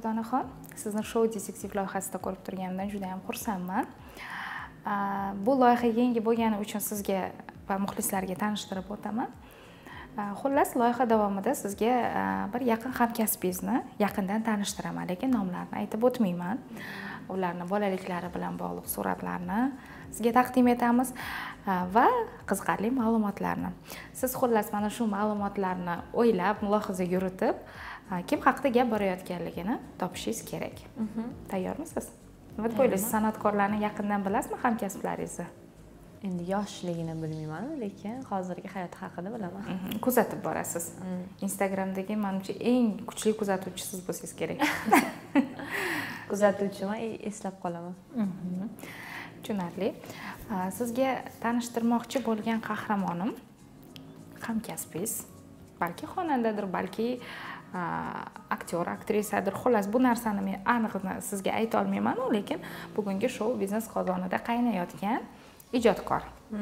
Farzonaxon, sizni shou detektiv loyihasida ko'rib turganimdan juda ham xursandman. Bu loyiha yangi bo'lgani uchun sizga va muxlislarga tanishtirib o'taman. Xullas, loyiha davomida sizga bir yaqin hamkasbingizni yaqindan tanishtiraman, lekin nomlarini aytib o'tmayman. Ularni bolaliklari bilan bog'liq suratlarni sizga taqdim etamiz va qiziqarli ma'lumotlarni. Siz xullas mana shu ma'lumotlarni o'ylab, mulohaza yuritib, kim haqida gap borayotganligini topishingiz kerak. Tayyormisiz? Nima deb o'ylaysiz? San'atkorlarni yaqindan bilasizmi hamkasblaringizni? Endi yoshligini bilmayman, lekin hozirgi hayoti haqida bilaman. Kuzatib borasiz. Instagramdagi menimcha eng kuchli kuzatuvchi siz bo'lsangiz kerak. Kuzatuvchiman, eslab qolaman. Tushunarli. Sizga tanishtirmoqchi bo'lgan qahramonim hamkasbingiz, balki xonandadir, balki aktyor, aktrisadir. Xullas, bu narsani men aniqni sizga ayta olmayman, lekin bugungi shou biznes qozonida qaynayotgan ijodkor.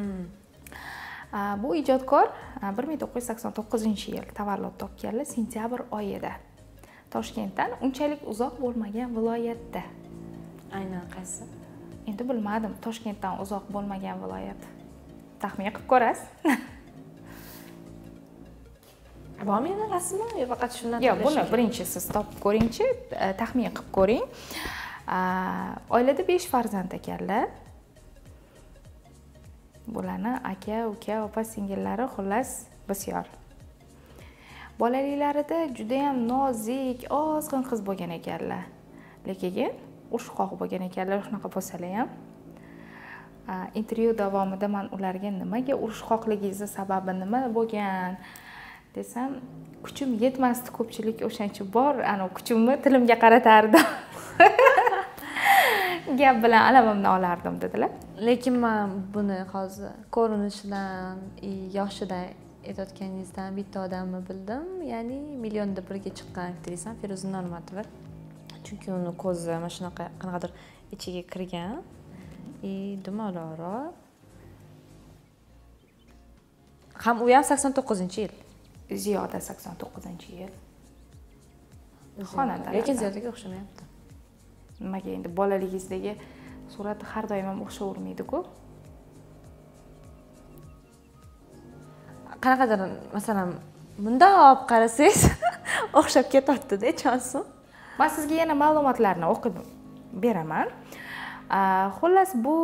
Bu ijodkor 1989-yil tavallud topganlar, sentyabr oyida Toshkentdan unchalik uzoq bo'lmagan viloyatda. Aynan qaysi? Endi bilmadim, Toshkentdan uzoq bo'lmagan viloyat. Taxmin qilib ko'rasiz. Bormi yana rasmi? Yo, faqat shundan. Yo'q, buni birinchi siz topib ko'ringchi, taxmin qilib ko'ring. Oilada 5 farzand ekanlar. Bularni aka, uka, opa, singillari, xullas bisyor. Bolaliklarida juda ham nozik, ozg'in qiz bo'lgan ekanlar. Lekin urushqoq bo'lgan ekanlar, shunaqa bo'lsalar ham. Intervyu davomida men ularga nimaga urushqoqligingizni sababi nima bo'lgan desam, kuchim yetmasdi, ko'pchilik o'shancha bor, ana kuchimni tilimga qaratardim. Gap bilan alamimni olardim dedilar. Lekin men buni hozir ko'rinishidan, yoshidan aytayotganingizdan bitta odamni bildim. Ya'ni millionda birga chiqqan aktrisa Feruza Normatova. Chunki uni ko'zi mana shunaqa qanaqadir ichiga kirgan. Dumaloqroq. Ham u ham 89-yil. Ziyoda 89-yil. Xonanda. Lekin Ziyodaga o'xshamayapti. Nimaga endi bolaligingizdagi surati har doim ham o'xshavermaydi-ku. Qanaqadir, masalan, bunday olib qarasangiz, o'xshab ketadi-da, chonsi. Men sizga yana ma'lumotlarni o'qib beraman. Xullas, bu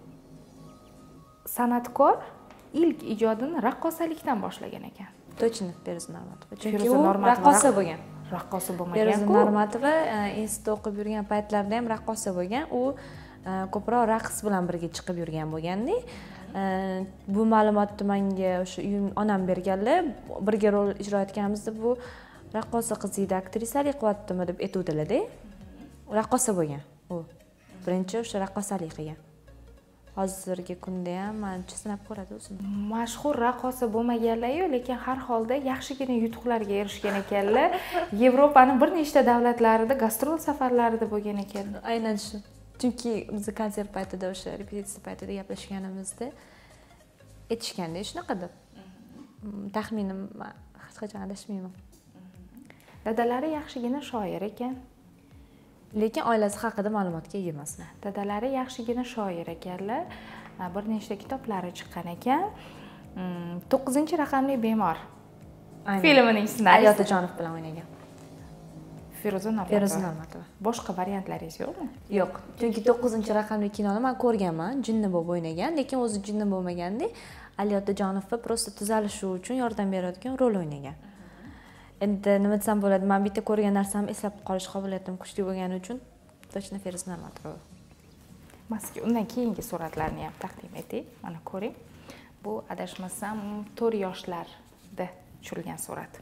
san'atkor ilk ijodini raqqosalikdan boshlagan ekan. Точно, Feruza Normatova. Chunki u raqqosa bo'lgan. Raqqosa bo'lmagan-ku. Feruza Normatova institutda o'qib yurgan paytlarida ham raqqosa bo'lgan. U ko'proq raqs bilan birga chiqib yurgan bo'lganda, bu ma'lumotni menga o'sha onam berganlar, birga rol ijro etganimizda bu raqqosa qiz edi, aktrisalik qilyaptimi deb aytuvdilar-da. Raqqosa bo'lgan u. Birinchi o'sha raqqosalik qilgan. Hozirgi kunda ham menimcha sinab ko'radi o'zini. Mashhur raqqosa bo'lmaganlar-yu, lekin har holda yaxshigina yutuqlarga erishgan ekanlar. Yevropaning bir nechta davlatlarida gastrol safarlarida bo'lgan ekan. Aynan shu. Chunki biz konsert paytida o'sha repetitsiya paytida gaplashganimizda aytishganda shunaqa deb. Taxminim hech qachon adashmayman. Dadalari yaxshigina shoir ekan. Lekin oilasi haqida ma'lumotga ega emasman. Dadalari yaxshigina shoir ekanlar. Bir nechta kitoblari chiqqan ekan. 9-raqamli bemor filmining ssenariysi Ali Otajonov bilan o'ynagan. Feruza Normatova. Boshqa variantlaringiz yo'qmi? Yo'q. Chunki 9-raqamli kinoni men ko'rganman, jinni bo'lib o'ynagan, lekin o'zi jinni bo'lmaganda Ali Otajonovga prosta tuzalishi uchun yordam beradigan rol o'ynagan. Endi nima desam bo'ladi, men bitta ko'rgan narsamni eslab qolish qobiliyatim kuchli bo'lgani uchun точно Feruza Normatova. Sizga undan keyingi suratlarni ham taqdim etay. Mana ko'ring. Bu adashmasam 4 yoshlarda tushirilgan surat.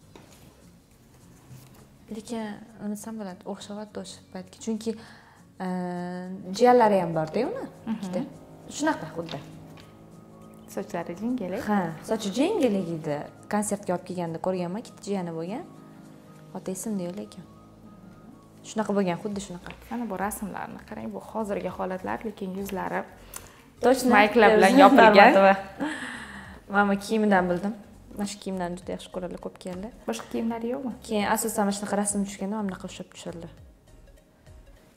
Lekin nima desam bo'ladi, o'xshavadi o'sha paytga. Chunki jiyanlari ham bor-da uni. Ikkita. Shunaqa xuddi. Sochlari jingalak. Ha, sochi jingalak edi. Konsertga olib kelganda ko'rganman, ikkita jiyani bo'lgan. Ota esimda yo'q lekin. Shunaqa bo'lgan, xuddi shunaqa. Mana bu rasmlarni qarang, bu hozirgi holatlar, lekin yuzlari точно mayklar bilan yopilgan. Mana kiyimidan bildim. Mana shu kiyimlarni juda yaxshi ko'radilar, ko'p keldi. Boshqa kiyimlari yo'qmi? Keyin asosan mana shunaqa rasm tushganda mana bunaqa ushlab tushirdi.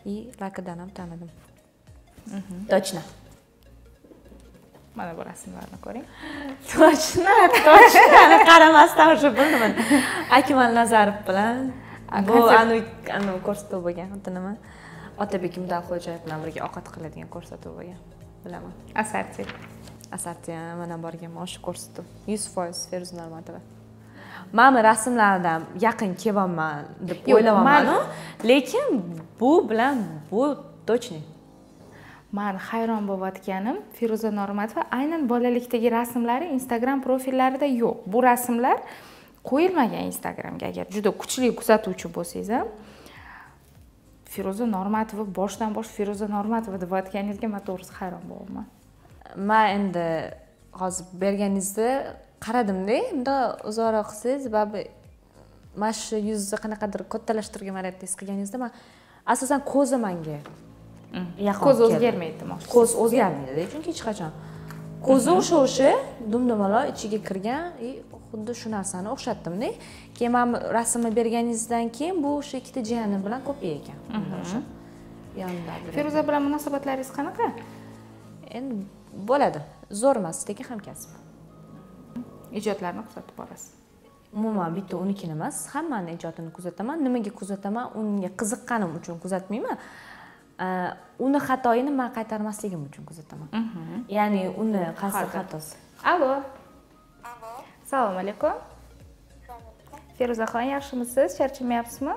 и lakidan ham tanidim. Точно. Mana bu rasmlarni ko'ring. Точно. Qaramasdan o'sha bildim. Akmal Nazarov bilan bu anu ko'rsatuv bo'lgan, nima? Otabek Imdalxo'jayev bilan birga ovqat qiladigan ko'rsatuv bo'lgan. Bilaman. Asarti mana borganman o'sha ko'rsatuv. 100% Feruza Normatova. Men rasmlardan yaqin kelyapman deb o'ylayman, lekin bu bilan bu точно. Men hayron bo'layotganim Feruza Normatova aynan bolalikdagi rasmlari Instagram profillarida yo'q. Bu rasmlar qo'yilmagan Instagramga. Agar juda kuchli kuzatuvchi bo'lsangiz ham Feruza Normatova boshdan bosh Feruza Normatova deb aytganingizga men to'g'risi hayron bo'laman. Men endi hozir berganingizda qaradimda, unda uzoqroq qilsangiz, mana shu yuzni qanaqadir kattalashtirgan variantda qilganingizda men asosan ko'zi menga ko'z o'zgarmaydi demoqchisiz. Ko'z o'zgarmaydi, chunki hech qachon ko'zi o'sha dumdumaloq ichiga kirgan, xuddi shu narsani o'xshatdim-da. Keyin men rasmni berganingizdan keyin bu o'sha ikkita jiyanim bilan ko'paygan ekan. O'sha yonida. Feruza bilan munosabatlaringiz qanaqa? Endi bo'ladi. Zo'r emas, lekin hamkasb. Ijodlarni kuzatib borasiz. Umuman bitta unikini emas, hammani ijodini kuzataman. Nimaga kuzataman? Unga qiziqqanim uchun kuzatmayman. Uni xatoyini men qaytarmasligim uchun kuzataman. Ya'ni uni qaysi xatosi? Alo. Assalomu alaykum. Feruzaxon, yaxshimisiz? Charchamayapsizmi?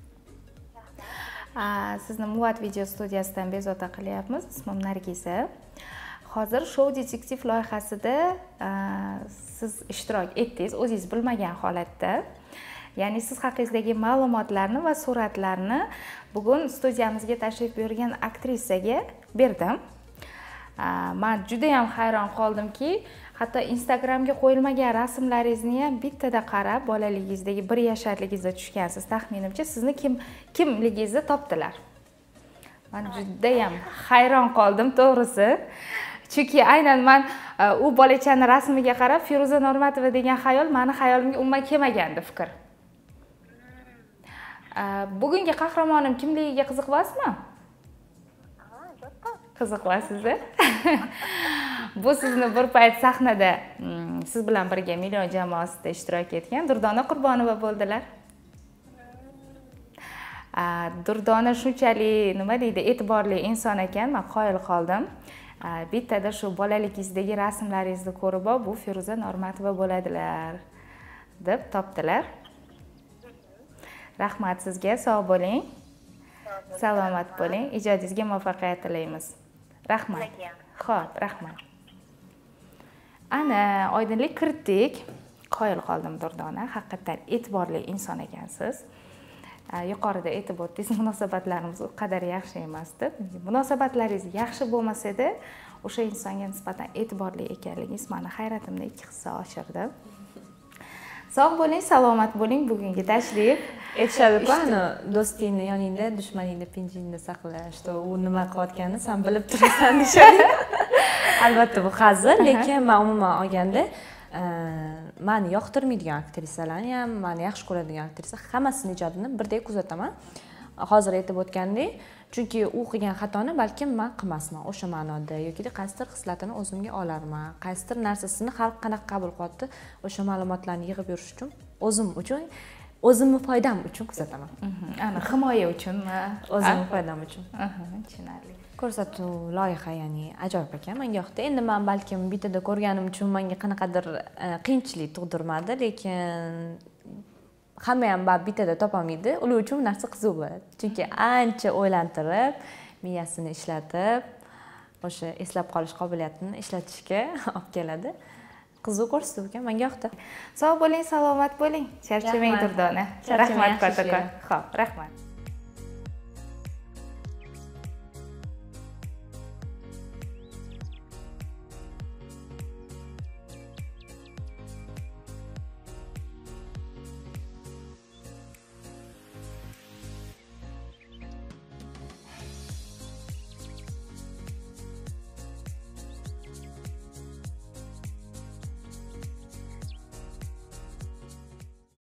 Sizni Muvat video studiyasidan bezovta qilyapmiz. Ismim Nargiza. Hozir Show Detektiv loyihasida siz ishtirok etdingiz, o'zingiz bilmagan holatda. Ya'ni siz haqingizdagi ma'lumotlarni va suratlarni bugun studiyamizga tashrif buyurgan aktrisaga berdim. Men juda ham hayron qoldimki, hatto Instagramga qo'yilmagan rasmlaringizni ham bittada qarab, bolaligingizdagi 1 yasharligingizda tushgansiz. Taxminimcha sizni kimligingizni topdilar. Men juda ham hayron qoldim to'g'risi. Chunki aynan men u bolachani rasmiga qarab Feruza Normatova degan xayol meni xayolimga umuman kelmagandi fikr. Bugungi qahramonim kimligiga qiziqyapsizmi? Qiziqyapsiz-a? Bu sizni bir payt sahnada siz bilan birga Million jamoasida ishtirok etgan Durdona Qurbonova bo'ldilar. Durdona shunchalik nima deydi, e'tiborli inson ekan, men qoyil qoldim. Bittada shu bolaligingizdagi rasmlaringizni ko'rib, bu Feruza Normatova bo'ladilar deb topdilar. Rahmat sizga, sog' bo'ling. Salomat bo'ling. Ijodingizga muvaffaqiyat tilaymiz. Rahmat. Xo'p, rahmat. Ana, oydinlik kiritdik. Qoyil qoldim Durdona. Haqiqatan e'tiborli inson ekansiz. Yuqorida aytib o'tdingiz, munosabatlarimiz u qadar yaxshi emas deb. Munosabatlaringiz yaxshi bo'lmasa-da, o'sha insonga nisbatan e'tiborli ekanligingiz meni hayratimni 2 hissa oshirdi. Sog' bo'ling, salomat bo'ling. Bugungi tashrif aytishadi-ku, ana do'stingni yoningda, dushmaningni pinjingda saqlash. U nima qilayotganini sen bilib turasan deyshadi. Albatta bu hazil, lekin men umuman olganda meni yoqtirmaydigan aktrisalarni ham, meni yaxshi ko'radigan aktrisa hammasini ijodini birdek kuzataman. Hozir aytib o'tgandek, chunki u qilgan xatoni balkim men qilmasman o'sha ma'noda yoki qaysidir xislatini o'zimga olarman, qaysidir narsasini xalq qanaqa qabul qilyapti, o'sha ma'lumotlarni yig'ib yurish uchun, o'zim uchun, o'zimning foydam uchun kuzataman. Ana himoya uchunmi? O'zimning foydam uchun. Tushunarli. Ko'rsatuv loyiha, ya'ni ajoyib ekan, menga yoqdi. Endi men balkim bitada ko'rganim uchun menga qanaqadir qiyinchilik tug'dirmadi, lekin hamma ham bitada topolmaydi. Ular uchun narsa qiziq bo'ladi. Chunki ancha o'ylantirib, miyasini ishlatib, o'sha eslab qolish qobiliyatini ishlatishga olib keladi. Qiziq ko'rsatuv ekan, menga yoqdi. Sog' bo'ling, salomat bo'ling. Charchamang Durdona. Rahmat kattakon. Xo'p, rahmat.